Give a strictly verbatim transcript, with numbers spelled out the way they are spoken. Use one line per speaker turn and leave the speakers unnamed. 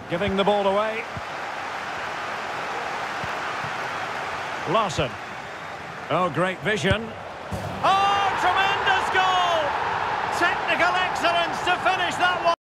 Giving the ball away. Lawson. Oh, great vision. Oh!